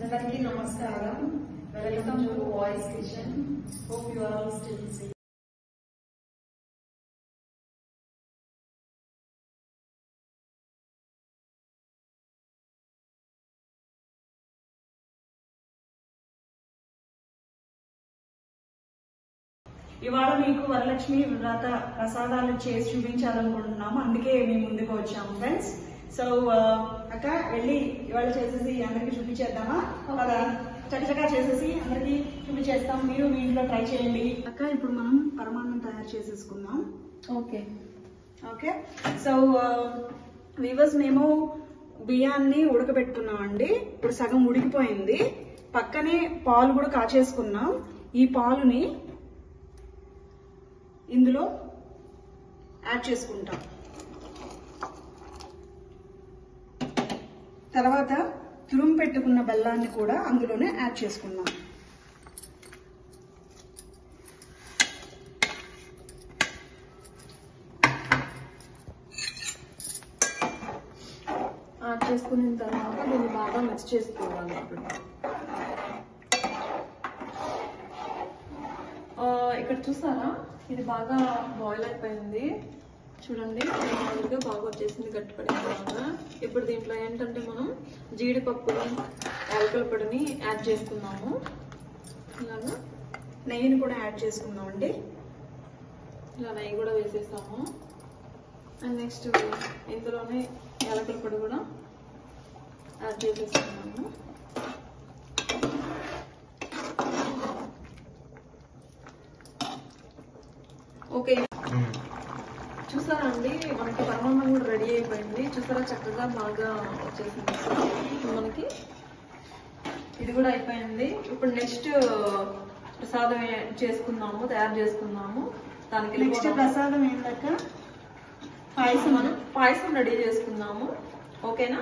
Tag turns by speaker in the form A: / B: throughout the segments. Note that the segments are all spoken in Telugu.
A: అందరికీ నమస్కారం. Welcome to voice kitchen. Hope you are all still safe. ఇవాళ మీకు వరలక్ష్మి వ్రత ప్రసాదాలు చేసి చూపించాలనుకుంటున్నాము. అందుకే మేము ముందుకు వచ్చాము ఫ్రెండ్స్. సో అక్క వెళ్ళి ఇవాళ చేసేసి అందరికి చూపించేద్దామా? చక్కగా చేసేసి అందరికి చూపించేస్తాం. మీరు మీ ఇంట్లో ట్రై చేయండి. అక్క ఇప్పుడు మనం పరమాన్నం తయారు చేసేసుకుందాం.
B: ఓకే
A: ఓకే సో వీవర్స్, మేము బియ్యాన్ని ఉడకబెట్టుకున్నాం అండి. ఇప్పుడు సగం ఉడికిపోయింది. పక్కనే పాలు కూడా కాచేసుకున్నాం. ఈ పాలుని ఇందులో యాడ్ చేసుకుంటాం. తర్వాత తురుము పెట్టుకున్న బెల్లాన్ని కూడా అందులోనే యాడ్ చేసుకుందాం.
B: యాడ్ చేసుకున్న తర్వాత దీన్ని బాగా మిక్స్ చేసుకోవాలి. ఇక్కడ చూసారా, ఇది బాగా బాయిల్ అయిపోయింది. చూడండి, బాగా వచ్చేసింది, గట్టిపడింది బాగా. ఇప్పుడు దీంట్లో ఏంటంటే మనం జీడిపప్పుని, యాలకుల పొడిని యాడ్ చేసుకున్నాము. ఇలాగా
A: నెయ్యిని కూడా యాడ్ చేసుకుందాం అండి.
B: ఇలా నెయ్యి కూడా వేసేసాము. అండ్ నెక్స్ట్ ఇందులోనే యాలకుల పొడి కూడా యాడ్ చేసేసుకున్నాము. ఓకే, చూసారా అండి, మనకి పరమాన్నం కూడా రెడీ అయిపోయింది. చూసారా, చక్కగా బాగా వచ్చేసింది మనకి. ఇది కూడా అయిపోయింది. ఇప్పుడు నెక్స్ట్ ప్రసాదం చేసుకుందాము, తయారు చేసుకుందాము. దానికి
A: నెక్స్ట్ ప్రసాదం ఏంటక్క?
B: పాయసం. మనం పాయసం రెడీ చేసుకుందాము. ఓకేనా?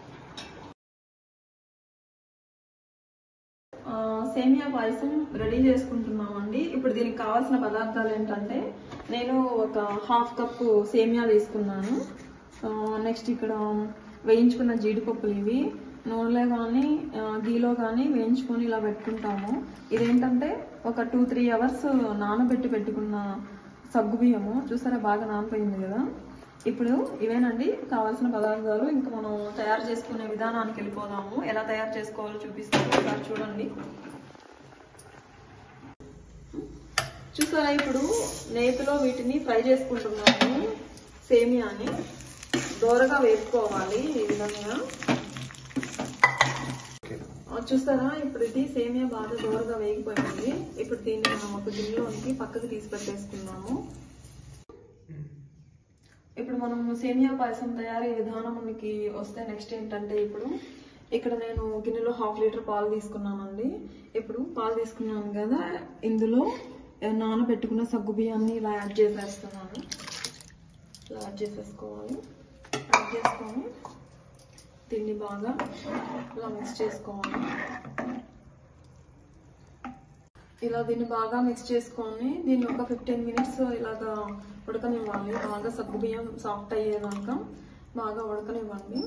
B: సేమియా పాయసం రెడీ చేసుకుంటున్నామండి. ఇప్పుడు దీనికి కావాల్సిన పదార్థాలు ఏంటంటే, నేను ఒక 1/2 కప్పు సేమియా వేసుకున్నాను. నెక్స్ట్ ఇక్కడ వేయించుకున్న జీడిపప్పులు, ఇవి నూనెలో కానీ గీలో కానీ వేయించుకొని ఇలా పెట్టుకుంటాము. ఇదేంటంటే ఒక 2-3 అవర్స్ నానబెట్టి పెట్టుకున్న సగ్గుబియ్యము. చూసారా, బాగా నానిపోయింది కదా. ఇప్పుడు ఇవేనండి కావాల్సిన పదార్థాలు. ఇంకా మనం తయారు చేసుకునే విధానానికి వెళ్ళిపోదాము. ఎలా తయారు చేసుకోవాలో చూపిస్తాము, ఒకసారి చూడండి. చూసారా, ఇప్పుడు నేతిలో వీటిని ఫ్రై చేసుకుంటున్నాము. సేమియాని దోరగా వేసుకోవాలి ఈ విధంగా. చూసారా, ఇప్పుడు ఇది సేమియా బాగా దోరగా వేగిపోయింది. ఇప్పుడు దీన్ని మనం ఒక గిన్నెలోనికి పక్కకు తీసి పెట్టేసుకున్నాము. ఇప్పుడు మనం సేమియా పాయసం తయారీ విధానానికి వస్తే నెక్స్ట్ ఏంటంటే, ఇప్పుడు ఇక్కడ నేను గిన్నెలో 1/2 లీటర్ పాలు తీసుకున్నానండి. ఇప్పుడు పాలు తీసుకున్నాను కదా, ఇందులో నానబెట్టుకున్న సగ్గు బియ్యాన్ని ఇలా యాడ్ చేసేస్తున్నాను. ఇలా యాడ్ చేసేసుకోవాలి. యాడ్ చేసుకొని దీన్ని బాగా ఇలా మిక్స్ చేసుకోవాలి. ఇలా దీన్ని బాగా మిక్స్ చేసుకొని దీన్ని ఒక 15 మినిట్స్ ఇలాగా ఉడకనివ్వాలి. బాగా సగ్గు బియ్యం సాఫ్ట్ అయ్యేదాకా బాగా ఉడకనివ్వండి.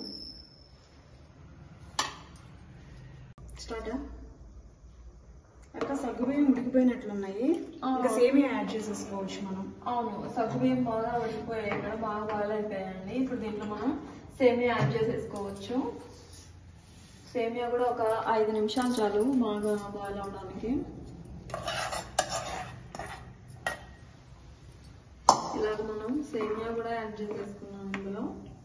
A: స్టార్ట్ అక్క. సగ్గుబియ్యం ఉడికిపోయినట్లున్నాయి. ఇంకా సేమియా యాడ్ చేసేసుకోవచ్చు మనం.
B: అవును, సగ్గు బియ్యం బాగా ఉడికిపోయాయి కదా, బాగా బాయిల్ అయిపోయాయండి. ఇప్పుడు దీంట్లో మనం సేమియా యాడ్ చేసేసుకోవచ్చు. సేమియా కూడా ఒక 5 నిమిషాలు చాలు బాగా బాయిల్ అవడానికి. ఇలాగ మనం సేమియా కూడా యాడ్ చేసేసుకున్నాం ఇందులో.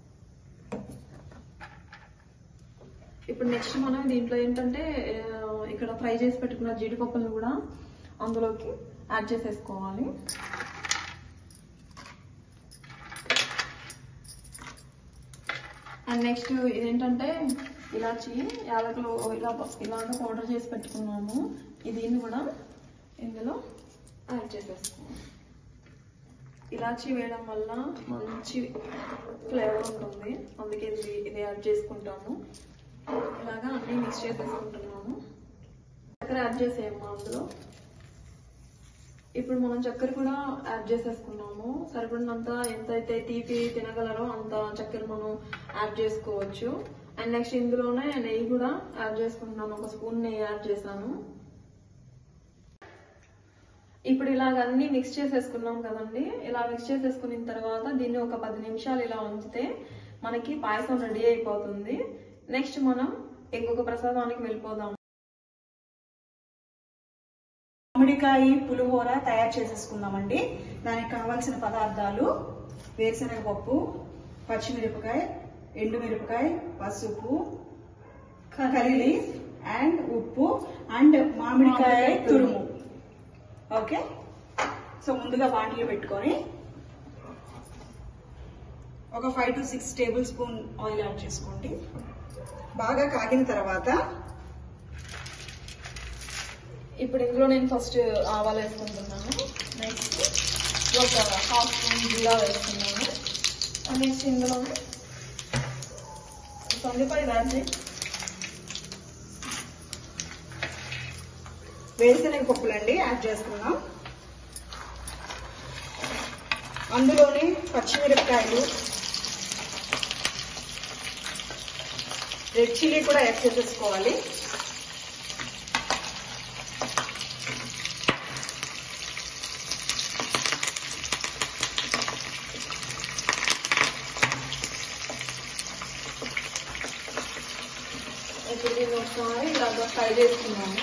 B: ఇప్పుడు నెక్స్ట్ మనం దీంట్లో ఏంటంటే, ఇక్కడ ఫ్రై చేసి పెట్టుకున్న జీడిపప్పులను కూడా అందులోకి యాడ్ చేసేసుకోవాలి. అండ్ నెక్స్ట్ ఇదేంటంటే ఇలాచి, యాలకులు ఇలాగ పౌడర్ చేసి పెట్టుకున్నాము. దీన్ని కూడా ఇందులో యాడ్ చేసేసుకోవాలి. ఇలాచి వేయడం వల్ల మంచి ఫ్లేవర్ ఉంటుంది, అందుకే ఇది యాడ్ చేసుకుంటాము. ఇలాగా అన్ని మిక్స్ చేసేసుకుంటున్నాము. చక్కెర యాడ్ చేసేయమ్మా అందులో. ఇప్పుడు మనం చక్కెర కూడా యాడ్ చేసేసుకున్నాము. సరిపడినంత ఎంతైతే తీపి తినగలరో అంత చక్కెర మనం యాడ్ చేసుకోవచ్చు. అండ్ నెక్స్ట్ ఇందులోనే నెయ్యి కూడా యాడ్ చేసుకుంటున్నాను. ఒక స్పూన్ నెయ్యి యాడ్ చేశాను. ఇప్పుడు ఇలాగ అన్ని మిక్స్ చేసేసుకున్నాం కదండి. ఇలా మిక్స్ చేసేసుకున్న తర్వాత దీన్ని ఒక 10 నిమిషాలు ఇలా ఉంచితే మనకి పాయసం రెడీ అయిపోతుంది. నెక్స్ట్ మనం ఇంకొక ప్రసాదానికి వెళ్ళిపోదాం.
A: మామిడికాయ పులిహోర తయారు చేసేసుకుందామండి. దానికి కావాల్సిన పదార్థాలు వేరుశనగ పప్పు, పచ్చిమిరపకాయ, ఎండుమిరపకాయ, పసుపు, కర్రీ లీఫ్ అండ్ ఉప్పు అండ్ మామిడికాయ తురుము. ఓకే, సో ముందుగా బాండిలో పెట్టుకొని ఒక 5 to 6 tablespoon oil add చేసుకోండి. బాగా కాగిన తర్వాత
B: ఇప్పుడు ఇందులో నేను ఫస్ట్ ఆవాలు వేసుకుంటున్నాను. నెక్స్ట్ ఒక హాఫ్ స్పూన్ జీరా వేసుకున్నాను. నెక్స్ట్ ఇందులో ఉల్లిపాయ వేసి
A: వేరుశనగ పప్పులండి యాడ్ చేసుకున్నాం. అందులోనే పచ్చిమిరపకాయలు, రెడ్ చిల్లీ కూడా యాడ్ చేసేసుకోవాలి.
B: ఇప్పుడు దీన్ని ఒకసారి ఇలాగ ఫ్రై చేసుకున్నాను.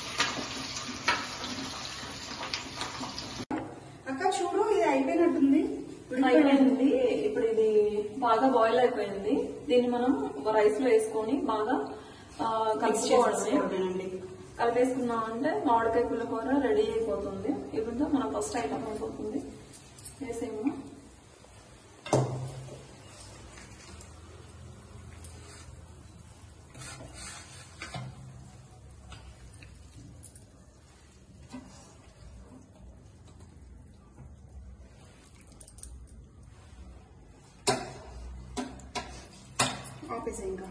A: అక్క చూడు, ఇది అయిపోయినట్టుంది.
B: అయిపోయింది. ఇప్పుడు ఇది బాగా బాయిల్ అయిపోయింది. దీన్ని మనం రైస్ లో వేసుకొని బాగా కలుపుకోవడమే. కలిపేసుకున్నామంటే మామిడికాయ పులిహోర రెడీ అయిపోతుంది. ఇప్పుడు మన ఫస్ట్ ఐటమ్ అయిపోతుంది. వేసేమో
A: ఇంకా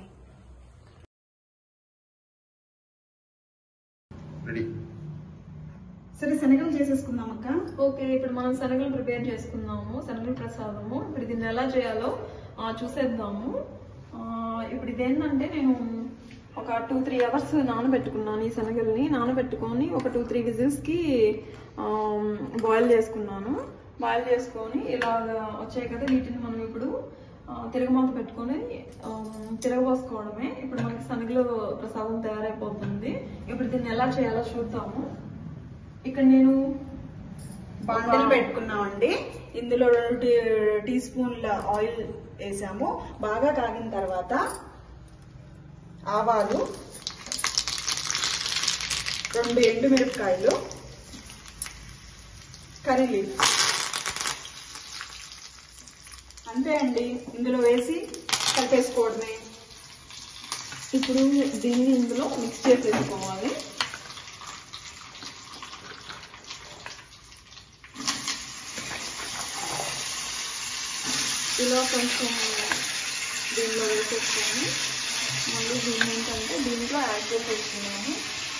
C: రెడీ.
A: సరే, శనగలు చేసేసుకుందాం అక్క.
B: ఓకే, ఇప్పుడు మనం శనగలు ప్రిపేర్ చేసుకుందాము. శనగల ప్రసాదము. ఇప్పుడు దీన్ని ఎలా చేయాలో చూసేద్దాము. ఇప్పుడు ఇదేంటంటే నేను ఒక 2-3 అవర్స్ నానబెట్టుకున్నాను. ఈ శనగల్ని నానబెట్టుకొని ఒక 2-3 విజిల్స్ కి బాయిల్ చేసుకున్నాను. బాయిల్ చేసుకొని ఇలాగ వచ్చాయి కదా, వీటిని మనం ఇప్పుడు తిరగమాత పెట్టుకొని తిరగబోసుకోవడమే. ఇప్పుడు మనకి శనగలు ప్రసాదం తయారైపోతుంది. ఇప్పుడు దీన్ని ఎలా చేయాలో చూద్దాము. ఇక్కడ నేను
A: బాండలు పెట్టుకున్నామండి. ఇందులో 2 టీ స్పూన్ల ఆయిల్ వేసాము. బాగా కాగిన తర్వాత ఆవాలు, 2 ఎండుమిరపకాయలు, కర్రీ లీఫ్ అంతే అండి. ఇందులో వేసి కలిపేసుకోవడమే.
B: ఇప్పుడు దీన్ని ఇందులో మిక్స్ చేసేసుకోవాలి. ఇలా కొంచెం దీనిలో వేసేసుకొని మళ్ళీ దీన్ని ఏంటంటే దీంట్లో యాడ్ చేసేసుకున్నాము.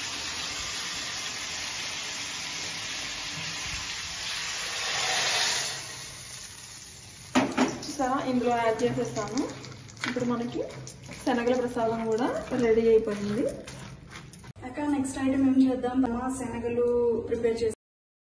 B: ఇందులో యాడ్ చేసేస్తాను. ఇప్పుడు మనకి శనగల ప్రసాదం కూడా రెడీ అయిపోయింది.
A: అక్క నెక్స్ట్ ఐటమ్ ఏం చేద్దాం? శనగలు ప్రిపేర్ చేసి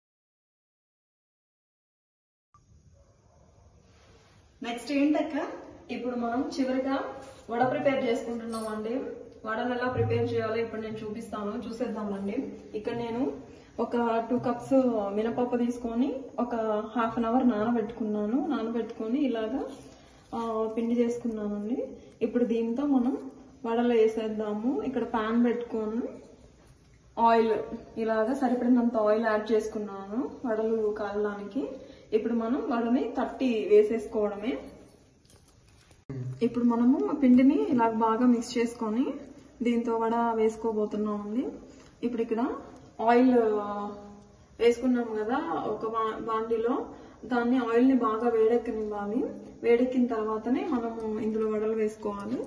A: నెక్స్ట్ ఏంటక్క?
B: ఇప్పుడు మనం చివరిగా వడ ప్రిపేర్ చేసుకుంటున్నాం అండి. వడను ఎలా ప్రిపేర్ చేయాలో ఇప్పుడు నేను చూపిస్తాను, చూసేద్దామండి. ఇక్కడ నేను ఒక 2 కప్స్ మినపప్పు తీసుకొని ఒక హాఫ్ అన్ అవర్ నానబెట్టుకున్నాను. నానబెట్టుకొని ఇలాగా పిండి చేసుకున్నానండి. ఇప్పుడు దీంతో మనం వడలు వేసేద్దాము. ఇక్కడ పాన్ పెట్టుకొని ఆయిల్ ఇలాగా సరిపడినంత ఆయిల్ యాడ్ చేసుకున్నాను వడలు కాలడానికి. ఇప్పుడు మనం వడని తట్టి వేసేసుకోవడమే. ఇప్పుడు మనము పిండిని ఇలా బాగా మిక్స్ చేసుకొని దీంతో వడ వేసుకోబోతున్నామండి. ఇప్పుడు ఇక్కడ ఆయిల్ వేసుకున్నాం కదా ఒక బాండిలో, దాన్ని ఆయిల్ ని బాగా వేడెక్కనివ్వాలి. వేడెక్కిన తర్వాతనే మనము ఇందులో వడలు వేసుకోవాలి.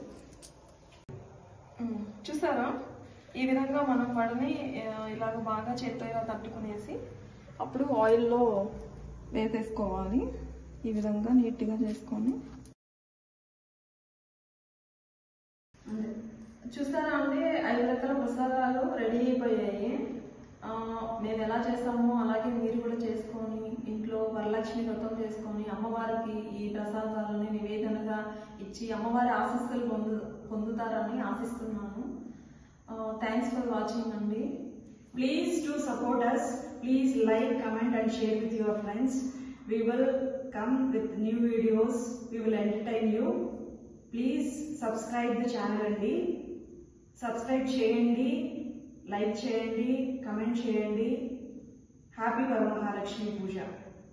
B: చూసారా, ఈ విధంగా మనం వడని ఇలాగ బాగా చేత్తో ఇలా తట్టుకునేసి అప్పుడు ఆయిల్లో వేసేసుకోవాలి. ఈ విధంగా నీట్గా చేసుకొని చూస్తారా అండి 5 రకాల ప్రసాదాలు రెడీ అయిపోయాయి. మేము ఎలా చేస్తామో అలాగే మీరు కూడా చేసుకొని ఇంట్లో వరలక్ష్మి వ్రతం చేసుకొని అమ్మవారికి ఈ ప్రసాదాలని నివేదనగా ఇచ్చి అమ్మవారి ఆశీస్సులు పొందుతారని ఆశిస్తున్నాను. థ్యాంక్స్ ఫర్ వాచింగ్ అండి.
A: Please do support us. Please like, comment and share with your friends. We will come with new videos. We will entertain you. Please subscribe the channel andi. Subscribe cheyandi, like cheyandi, comment cheyandi. Happy Varamahalakshmi Puja.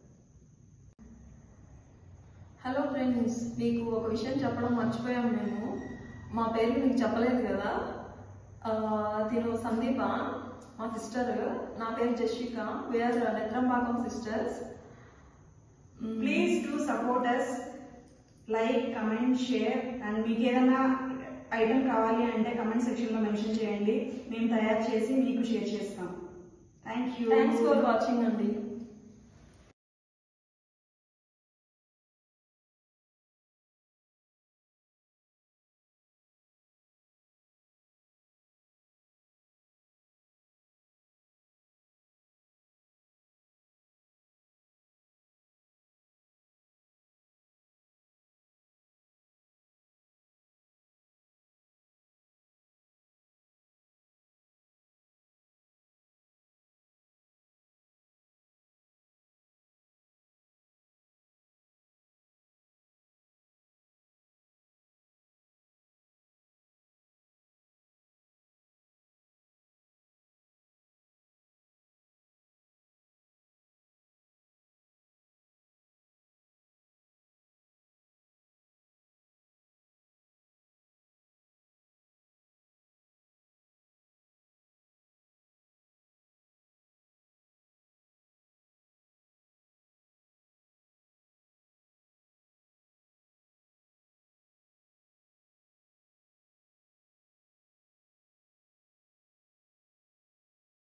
B: Hello friends, మీకు ఒక విషయం చెప్పడం మర్చిపోయాం. మేము మా పేరు మీకు చెప్పలేదు కదా. తిను సందీప మా సిస్టర్, నా పేరు Jaswika. We are Netrampakam sisters.
A: Please do support us. Like, comment, share and మీకు ఏదైనా ఐటమ్ కావాలి అంటే కమెంట్ సెక్షన్ లో మెన్షన్ చేయండి. మేము తయారు చేసి మీకు షేర్ చేస్తాం. Thank you.
B: Thanks for watching అండి.